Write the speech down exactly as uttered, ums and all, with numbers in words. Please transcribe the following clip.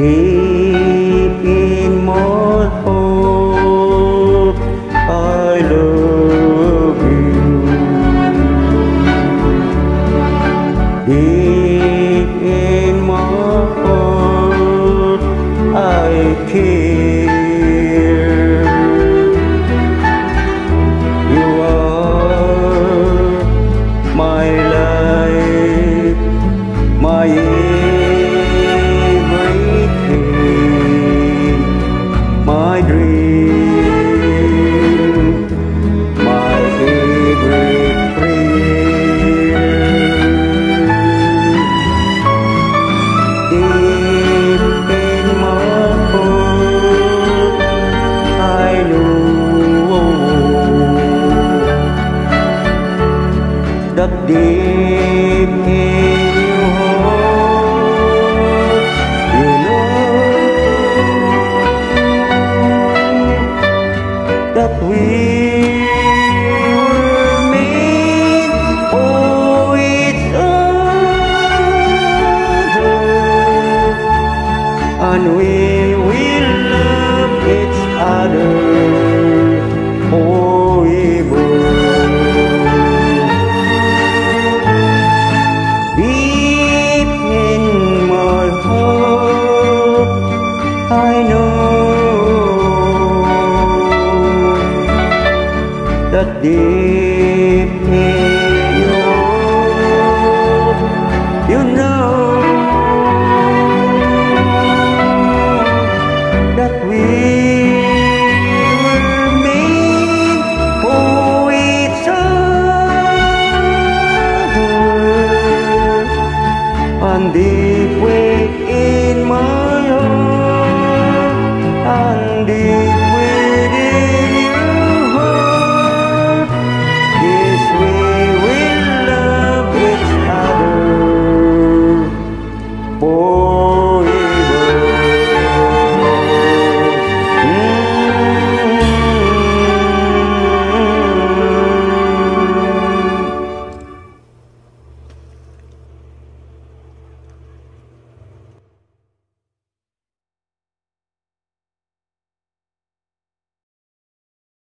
Deep in my heart, I love you. Deep in my heart, I care. You are my life, my my dream, my favorite prayer. Deep in my heart, I know that deep in your heart, you know that we were made for each other, and we will love each other forever. Deep in my heart, I know that day.